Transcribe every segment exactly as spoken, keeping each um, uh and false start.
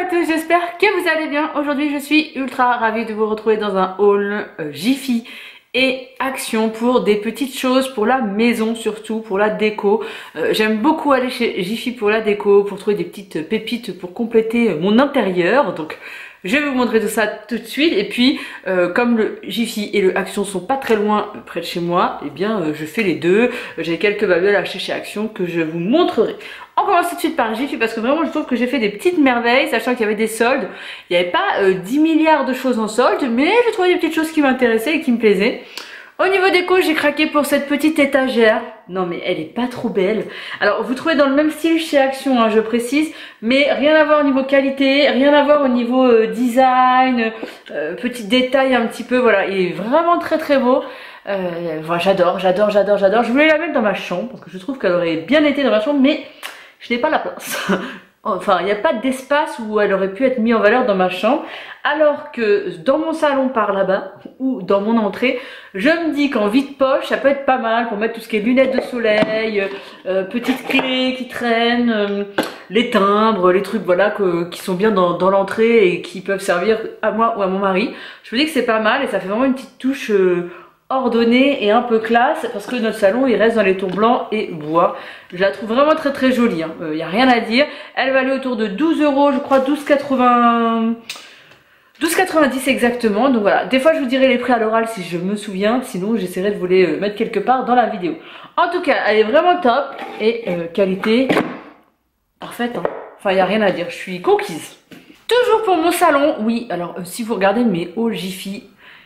tous, j'espère que vous allez bien. Aujourd'hui je suis ultra ravie de vous retrouver dans un haul euh, Jiffy et Action pour des petites choses pour la maison, surtout pour la déco. Euh, J'aime beaucoup aller chez Jiffy pour la déco, pour trouver des petites pépites pour compléter mon intérieur. Donc je vais vous montrer tout ça tout de suite. Et puis euh, comme le Jiffy et le Action sont pas très loin euh, près de chez moi, et eh bien euh, je fais les deux. J'ai quelques babioles à acheter chez Action que je vous montrerai. On commence tout de suite par Jiffy parce que vraiment je trouve que j'ai fait des petites merveilles, sachant qu'il y avait des soldes. Il n'y avait pas euh, dix milliards de choses en solde, mais j'ai trouvé des petites choses qui m'intéressaient et qui me plaisaient. Au niveau déco, j'ai craqué pour cette petite étagère. Non mais elle est pas trop belle. Alors vous trouvez dans le même style chez Action, hein, je précise, mais rien à voir au niveau qualité, rien à voir au niveau euh, design, euh, petit détail un petit peu, voilà, il est vraiment très très beau. Euh, voilà, j'adore, j'adore, j'adore, j'adore. Je voulais la mettre dans ma chambre parce que je trouve qu'elle aurait bien été dans ma chambre, mais je n'ai pas la place. Enfin, il n'y a pas d'espace où elle aurait pu être mise en valeur dans ma chambre. Alors que dans mon salon par là-bas, ou dans mon entrée, je me dis qu'en vide-poche, ça peut être pas mal pour mettre tout ce qui est lunettes de soleil, euh, petites clés qui traînent, euh, les timbres, les trucs voilà que, qui sont bien dans, dans l'entrée et qui peuvent servir à moi ou à mon mari. Je me dis que c'est pas mal et ça fait vraiment une petite touche euh, ordonnée et un peu classe parce que notre salon il reste dans les tons blancs et bois. Je la trouve vraiment très très jolie, hein. euh, y a rien à dire. Elle va aller autour de douze euros, je crois douze quatre-vingts, douze quatre-vingt-dix exactement. Donc voilà, des fois je vous dirai les prix à l'oral si je me souviens, sinon j'essaierai de vous les mettre quelque part dans la vidéo. En tout cas elle est vraiment top et euh, qualité parfaite, hein. Enfin il n'y a rien à dire, je suis conquise. Toujours pour mon salon, oui, alors euh, si vous regardez mes hauls Jiffy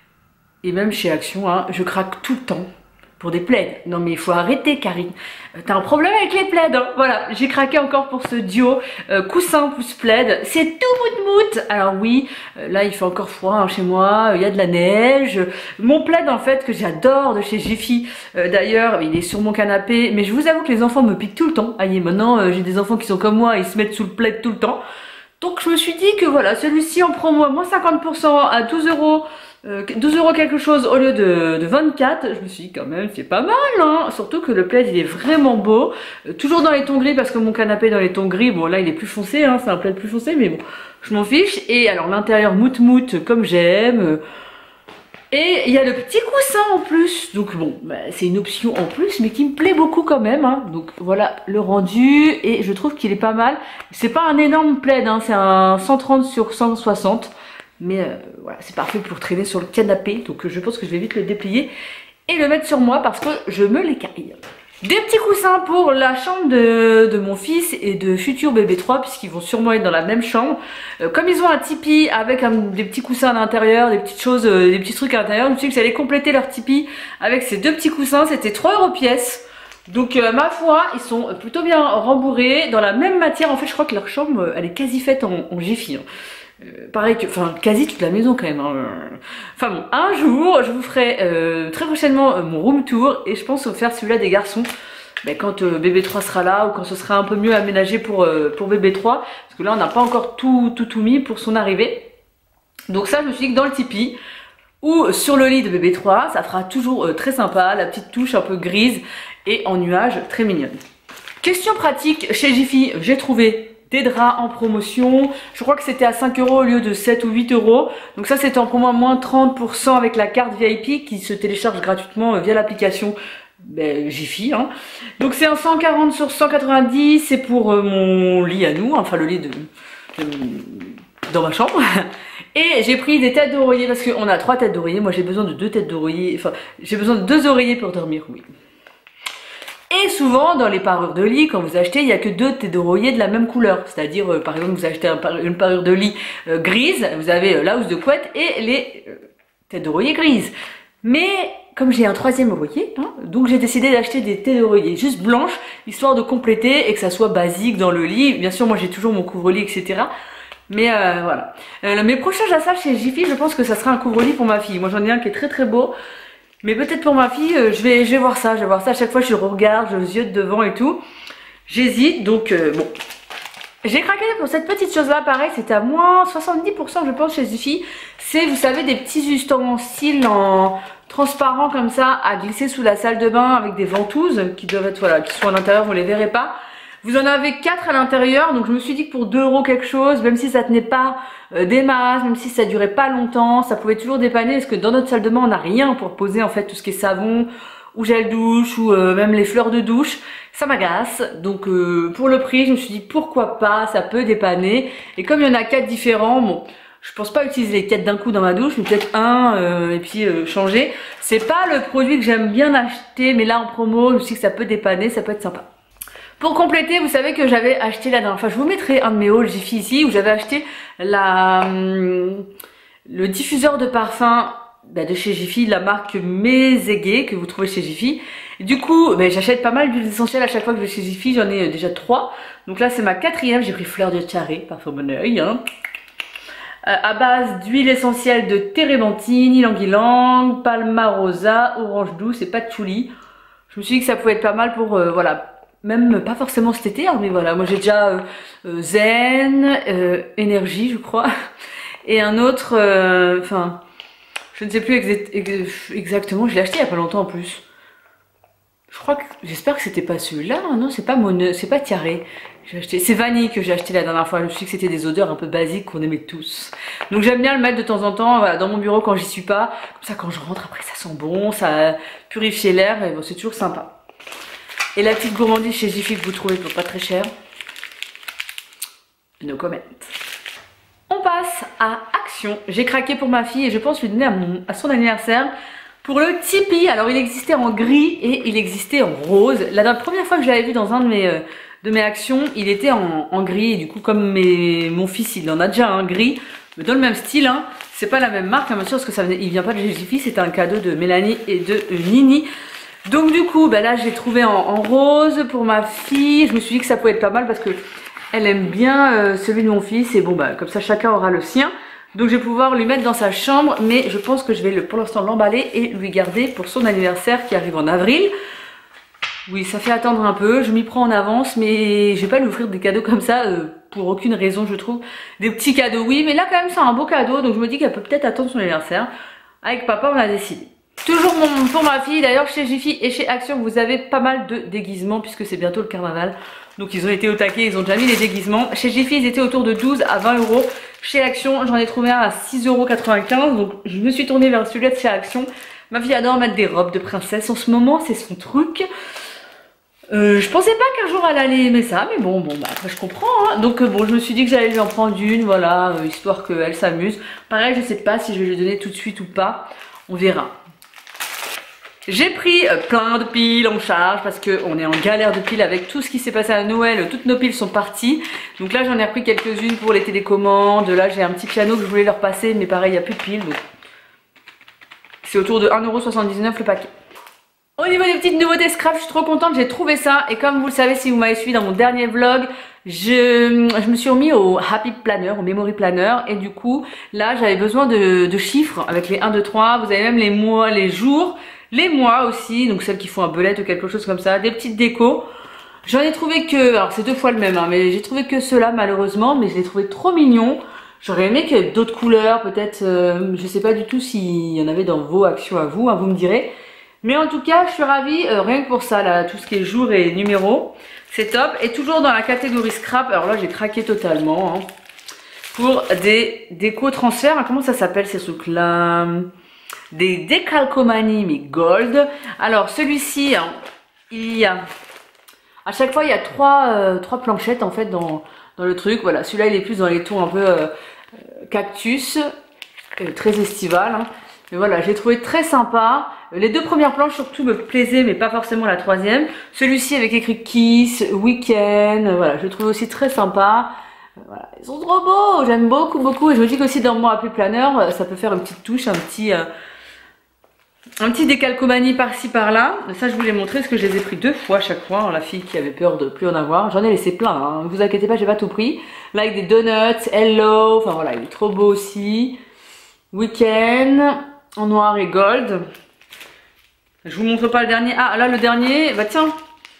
et même chez Action, hein, je craque tout le temps pour des plaids. Non mais il faut arrêter Karine, euh, t'as un problème avec les plaids, hein. Voilà, j'ai craqué encore pour ce duo euh, coussin plus plaid, c'est tout mout mout. Alors oui, euh, là il fait encore froid, hein, chez moi, il euh, y a de la neige. Mon plaid en fait que j'adore de chez Jiffy, euh, d'ailleurs il est sur mon canapé, mais je vous avoue que les enfants me piquent tout le temps. Aïe, maintenant euh, j'ai des enfants qui sont comme moi, ils se mettent sous le plaid tout le temps. Donc je me suis dit que voilà, celui-ci en promo à moins cinquante pour cent à douze euros. Euh, douze euros quelque chose au lieu de, de vingt-quatre, je me suis dit quand même c'est pas mal, hein. Surtout que le plaid il est vraiment beau, euh, toujours dans les tons gris parce que mon canapé est dans les tons gris, bon là il est plus foncé, hein, c'est un plaid plus foncé mais bon je m'en fiche. Et alors l'intérieur mout mout comme j'aime, et il y a le petit coussin en plus, donc bon bah, c'est une option en plus mais qui me plaît beaucoup quand même, hein. Donc voilà le rendu et je trouve qu'il est pas mal. C'est pas un énorme plaid, hein, c'est un cent trente sur cent soixante. Mais euh, voilà, c'est parfait pour traîner sur le canapé. Donc euh, je pense que je vais vite le déplier et le mettre sur moi parce que je me l'écaille. Des petits coussins pour la chambre de, de mon fils et de futur bébé trois, puisqu'ils vont sûrement être dans la même chambre. Euh, comme ils ont un tipi avec un, des petits coussins à l'intérieur, des petites choses, euh, des petits trucs à l'intérieur, je me suis dit que j'allais compléter leur tipi avec ces deux petits coussins. C'était trois euros pièce. Donc euh, ma foi, ils sont plutôt bien rembourrés, dans la même matière. En fait je crois que leur chambre elle est quasi faite en, en Jiffy, hein. Euh, pareil que, enfin quasi toute la maison quand même, hein. Enfin bon, un jour je vous ferai euh, très prochainement euh, mon room tour et je pense faire celui-là des garçons, ben, quand euh, bébé trois sera là ou quand ce sera un peu mieux aménagé pour, euh, pour bébé trois, parce que là on n'a pas encore tout, tout tout mis pour son arrivée. Donc ça je me suis dit que dans le tipi ou sur le lit de bébé trois ça fera toujours euh, très sympa, la petite touche un peu grise et en nuage très mignonne. Question pratique, chez Jiffy j'ai trouvé des draps en promotion, je crois que c'était à cinq euros au lieu de sept ou huit euros. Donc ça c'était en promo à moins trente pour cent avec la carte V I P qui se télécharge gratuitement via l'application ben, Jiffy, hein. Donc c'est un cent quarante sur cent quatre-vingt-dix, c'est pour euh, mon lit à nous, enfin le lit de, de dans ma chambre. Et j'ai pris des têtes d'oreiller parce qu'on a trois têtes d'oreiller, moi j'ai besoin de deux têtes d'oreiller, enfin j'ai besoin de deux oreillers pour dormir, oui. Et souvent dans les parures de lit, quand vous achetez, il n'y a que deux têtes d'oreiller de la même couleur. C'est-à-dire, euh, par exemple, vous achetez un par une parure de lit euh, grise, vous avez euh, la housse de couette et les euh, têtes d'oreiller grises. Mais comme j'ai un troisième oreiller, hein, donc j'ai décidé d'acheter des têtes d'oreiller juste blanches, histoire de compléter et que ça soit basique dans le lit. Bien sûr, moi j'ai toujours mon couvre-lit, et cetera. Mais euh, voilà. Euh, mes prochains achats chez Jiffy, je pense que ça sera un couvre-lit pour ma fille. Moi j'en ai un qui est très très beau. Mais peut-être pour ma fille, euh, je, vais, je vais voir ça, je vais voir ça. À chaque fois je regarde, je ziote devant et tout. J'hésite, donc euh, bon. J'ai craqué pour cette petite chose là, pareil, c'était à moins soixante-dix pour cent je pense chez Jiffy. C'est, vous savez, des petits ustensiles en transparent comme ça, à glisser sous la salle de bain avec des ventouses qui doivent être, voilà, qui sont à l'intérieur, vous les verrez pas. Vous en avez quatre à l'intérieur, donc je me suis dit que pour deux euros quelque chose, même si ça tenait pas euh, des masses, même si ça durait pas longtemps, ça pouvait toujours dépanner, parce que dans notre salle de bain on n'a rien pour poser en fait tout ce qui est savon, ou gel douche, ou euh, même les fleurs de douche. Ça m'agace, donc euh, pour le prix je me suis dit pourquoi pas, ça peut dépanner. Et comme il y en a quatre différents, bon, je pense pas utiliser les quatre d'un coup dans ma douche, mais peut-être un euh, et puis euh, changer. C'est pas le produit que j'aime bien acheter, mais là en promo je me suis dit que ça peut dépanner, ça peut être sympa. Pour compléter, vous savez que j'avais acheté la dernière fois, je vous mettrai un de mes hauls Jiffy ici, où j'avais acheté la, hum, le diffuseur de parfum bah, de chez Jiffy, la marque Mézégué, que vous trouvez chez Jiffy. Du coup, bah, j'achète pas mal d'huiles essentielles à chaque fois que je vais chez Jiffy, j'en ai déjà trois. Donc là c'est ma quatrième, j'ai pris Fleur de Charré, parfum bon oeil, hein. Euh, à base d'huile essentielle de térébenthine, ylang-ylang, palmarosa, orange douce et patchouli. Je me suis dit que ça pouvait être pas mal pour, euh, voilà, même pas forcément cet été, hein, mais voilà, moi j'ai déjà euh, euh, Zen, euh, Énergie je crois, et un autre, enfin, euh, je ne sais plus exa ex exactement, je l'ai acheté il y a pas longtemps en plus. Je crois que, j'espère que c'était pas celui-là, non c'est pas mon, c'est pas Tiaré. J'ai acheté, c'est Vanille que j'ai acheté la dernière fois, je me suis dit que c'était des odeurs un peu basiques qu'on aimait tous. Donc j'aime bien le mettre de temps en temps, voilà, dans mon bureau quand j'y suis pas, comme ça quand je rentre après ça sent bon, ça purifie l'air, et bon c'est toujours sympa. Et la petite gourmandise chez Jiffy que vous trouvez pour pas très cher. No comment. On passe à Action. J'ai craqué pour ma fille et je pense lui donner à, mon, à son anniversaire pour le Tipeee. Alors il existait en gris et il existait en rose. La, la première fois que je l'avais vu dans un de mes, euh, de mes actions, il était en, en gris. Et du coup comme mes, mon fils il en a déjà un gris, mais dans le même style. Hein. C'est pas la même marque, hein, bien sûr, parce que ça venait, il vient pas de chez Jiffy. C'était un cadeau de Mélanie et de euh, Nini. Donc du coup, bah là j'ai trouvé en, en rose pour ma fille. Je me suis dit que ça pouvait être pas mal parce que elle aime bien euh, celui de mon fils. Et bon bah comme ça chacun aura le sien. Donc je vais pouvoir lui mettre dans sa chambre. Mais je pense que je vais le, pour l'instant l'emballer et lui garder pour son anniversaire qui arrive en avril. Oui, ça fait attendre un peu. Je m'y prends en avance. Mais je vais pas lui offrir des cadeaux comme ça euh, pour aucune raison je trouve. Des petits cadeaux oui. Mais là quand même c'est un beau cadeau. Donc je me dis qu'elle peut peut-être attendre son anniversaire. Avec papa on a décidé. Toujours mon, pour ma fille, d'ailleurs chez Jiffy et chez Action vous avez pas mal de déguisements puisque c'est bientôt le carnaval. Donc ils ont été au taquet, ils ont déjà mis les déguisements. Chez Jiffy ils étaient autour de douze à vingt euros. Chez Action j'en ai trouvé un à six euros quatre-vingt-quinze. Donc je me suis tournée vers celui-là de chez Action. Ma fille adore mettre des robes de princesse en ce moment, c'est son truc. Euh, je pensais pas qu'un jour elle allait aimer ça, mais bon, bon bah après je comprends. Hein. Donc euh, bon, je me suis dit que j'allais lui en prendre une, voilà, euh, histoire qu'elle s'amuse. Pareil, je sais pas si je vais lui donner tout de suite ou pas, on verra. J'ai pris plein de piles en charge parce qu'on est en galère de piles avec tout ce qui s'est passé à Noël. Toutes nos piles sont parties. Donc là j'en ai repris quelques-unes pour les télécommandes. Là j'ai un petit piano que je voulais leur passer mais pareil il n'y a plus de piles. C'est autour de un euro soixante-dix-neuf le paquet. Au niveau des petites nouveautés scrap, je suis trop contente, j'ai trouvé ça. Et comme vous le savez si vous m'avez suivi dans mon dernier vlog, je, je me suis remis au Happy Planner, au Memory Planner. Et du coup là j'avais besoin de, de chiffres avec les un, deux, trois. Vous avez même les mois, les jours. Les mois aussi, donc celles qui font un belette ou quelque chose comme ça, des petites décos. J'en ai trouvé que, alors c'est deux fois le même, hein, mais j'ai trouvé que ceux-là malheureusement, mais je les ai trouvés trop mignons. J'aurais aimé qu'il y ait d'autres couleurs, peut-être, euh, je sais pas du tout s'il y en avait dans vos actions à vous, hein, vous me direz. Mais en tout cas, je suis ravie, euh, rien que pour ça, là, tout ce qui est jour et numéro, c'est top. Et toujours dans la catégorie scrap, alors là j'ai craqué totalement, hein, pour des déco transferts, hein, comment ça s'appelle ces trucs-là? Des décalcomanies mais gold. Alors celui-ci, hein, il y a à chaque fois il y a trois, euh, trois planchettes en fait dans, dans le truc. Voilà, celui-là il est plus dans les tons un peu euh, cactus, euh, très estival. Hein. Mais voilà, j'ai trouvé très sympa. Les deux premières planches surtout me plaisaient, mais pas forcément la troisième. Celui-ci avec écrit Kiss, Weekend, voilà, je le trouve aussi très sympa. Voilà, ils sont trop beaux, j'aime beaucoup beaucoup. Et je me dis qu'aussi dans mon Happy Planner, ça peut faire une petite touche, un petit... Euh, Un petit décalcomanie par-ci par-là. Ça je vous l'ai montré parce que je les ai pris deux fois à chaque fois. Alors, la fille qui avait peur de plus en avoir. J'en ai laissé plein, hein. Ne vous inquiétez pas, j'ai pas tout pris. Là avec des donuts, hello. Enfin voilà, il est trop beau aussi. Weekend en noir et gold. Je vous montre pas le dernier. Ah là le dernier, bah tiens.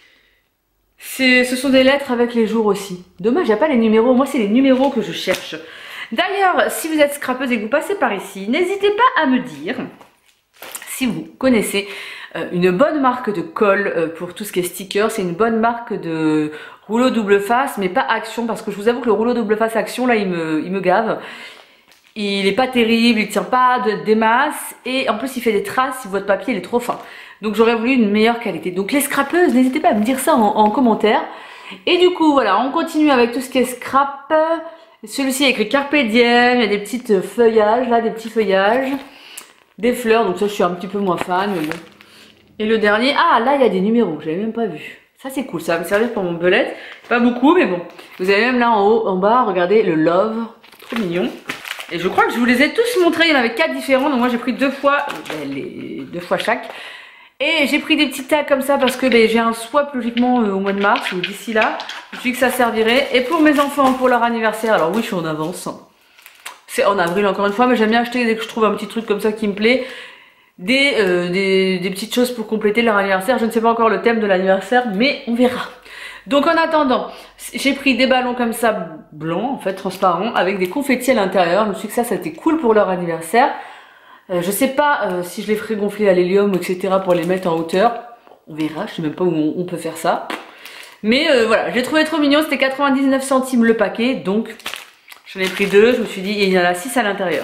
Ce sont des lettres avec les jours aussi. Dommage, il n'y a pas les numéros. Moi c'est les numéros que je cherche. D'ailleurs, si vous êtes scrapeuse et que vous passez par ici, n'hésitez pas à me dire si vous connaissez euh, une bonne marque de colle euh, pour tout ce qui est sticker. C'est une bonne marque de rouleau double face, mais pas Action, parce que je vous avoue que le rouleau double face Action, là, il me, il me gave. Il est pas terrible, il tient pas de, des masses, et en plus il fait des traces si votre papier il est trop fin. Donc j'aurais voulu une meilleure qualité. Donc les scrapeuses, n'hésitez pas à me dire ça en, en commentaire. Et du coup voilà, on continue avec tout ce qui est scrap. Celui-ci est écrit Carpe Diem, il y a des petites feuillages là, des petits feuillages, des fleurs, donc ça je suis un petit peu moins fan, mais bon. Et le dernier, ah là il y a des numéros, j'avais même pas vu. Ça c'est cool, ça va me servir pour mon belette. Pas beaucoup, mais bon. Vous avez même là en haut, en bas, regardez le love, trop mignon. Et je crois que je vous les ai tous montrés, il y en avait quatre différents, donc moi j'ai pris deux fois, ben, les deux fois chaque. Et j'ai pris des petits tags comme ça parce que ben, j'ai un swap logiquement euh, au mois de mars, ou d'ici là. Je me suis dit que ça servirait. Et pour mes enfants, pour leur anniversaire, alors oui je suis en avance. C'est en avril encore une fois, mais j'aime bien acheter dès que je trouve un petit truc comme ça qui me plaît. Des, euh, des, des petites choses pour compléter leur anniversaire. Je ne sais pas encore le thème de l'anniversaire, mais on verra. Donc en attendant, j'ai pris des ballons comme ça, blancs en fait, transparents, avec des confettis à l'intérieur. Je me suis dit que ça, c'était cool pour leur anniversaire. Euh, je sais pas euh, si je les ferai gonfler à l'hélium, et cetera pour les mettre en hauteur. On verra, je sais même pas où on, on peut faire ça. Mais euh, voilà, j'ai trouvé trop mignon, c'était quatre-vingt-dix-neuf centimes le paquet, donc j'en ai pris deux, je me suis dit, et il y en a six à l'intérieur.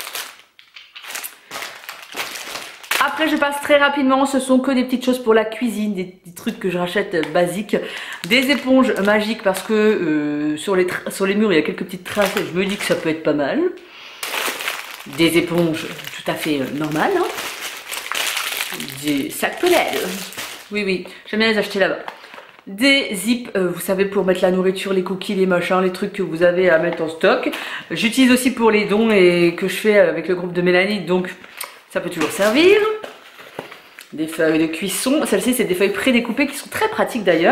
Après je passe très rapidement, ce sont que des petites choses pour la cuisine, des, des trucs que je rachète euh, basiques. Des éponges magiques parce que euh, sur, les sur les murs il y a quelques petites traces et je me dis que ça peut être pas mal. Des éponges tout à fait euh, normales. Hein. Des sacs poubelles. Oui oui, j'aime bien les acheter là-bas. Des zips, euh, vous savez, pour mettre la nourriture, les cookies, les machins, les trucs que vous avez à mettre en stock. J'utilise aussi pour les dons et que je fais avec le groupe de Mélanie, donc ça peut toujours servir. Des feuilles de cuisson. Celles-ci, c'est des feuilles prédécoupées qui sont très pratiques d'ailleurs.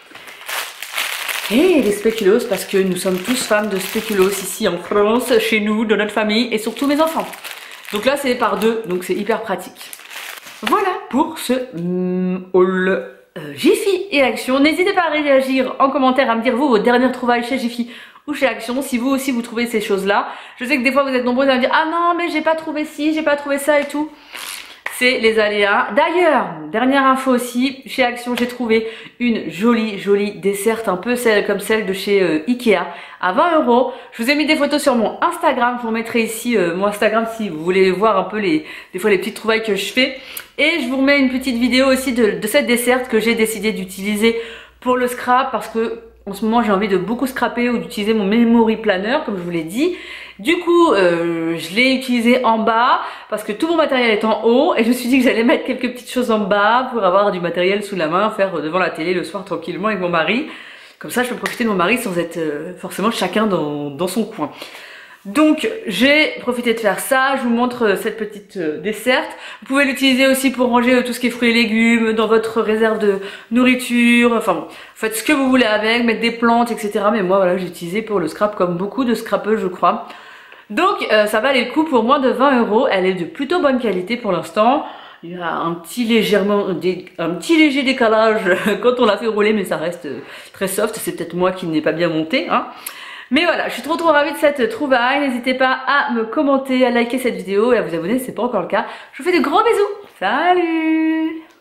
Et des spéculoos, parce que nous sommes tous fans de spéculoos ici en France, chez nous, dans notre famille et surtout mes enfants. Donc là, c'est par deux, donc c'est hyper pratique. Voilà pour ce mm, haul euh, Jiffy et Action. N'hésitez pas à réagir en commentaire, à me dire vous, vos dernières trouvailles chez Jiffy ou chez Action, si vous aussi vous trouvez ces choses-là. Je sais que des fois vous êtes nombreux à me dire ah non mais j'ai pas trouvé ci, j'ai pas trouvé ça et tout. C'est les aléas. D'ailleurs, dernière info aussi, chez Action j'ai trouvé une jolie jolie desserte, un peu celle comme celle de chez euh, Ikea à vingt euros. Je vous ai mis des photos sur mon Instagram, je vous mettrai ici euh, mon Instagram si vous voulez voir un peu les des fois les petites trouvailles que je fais. Et je vous remets une petite vidéo aussi de, de cette desserte que j'ai décidé d'utiliser pour le scrap parce que en ce moment j'ai envie de beaucoup scraper ou d'utiliser mon memory planner comme je vous l'ai dit. Du coup euh, je l'ai utilisé en bas parce que tout mon matériel est en haut et je me suis dit que j'allais mettre quelques petites choses en bas pour avoir du matériel sous la main, faire devant la télé le soir tranquillement avec mon mari. Comme ça je peux profiter de mon mari sans être euh, forcément chacun dans, dans son coin. Donc j'ai profité de faire ça, je vous montre cette petite euh, desserte. Vous pouvez l'utiliser aussi pour ranger euh, tout ce qui est fruits et légumes dans votre réserve de nourriture. Enfin bon, faites ce que vous voulez avec, mettre des plantes, et cetera. Mais moi voilà, j'ai utilisé pour le scrap comme beaucoup de scrapeuses je crois. Donc euh, ça valait le coup pour moins de vingt euros. Elle est de plutôt bonne qualité pour l'instant. Il y a un petit, légèrement, un petit léger décalage quand on l'a fait rouler, mais ça reste très soft. C'est peut-être moi qui n'ai pas bien monté, hein. Mais voilà, je suis trop trop ravie de cette trouvaille. N'hésitez pas à me commenter, à liker cette vidéo et à vous abonner si ce n'est pas encore le cas. Je vous fais de gros bisous. Salut!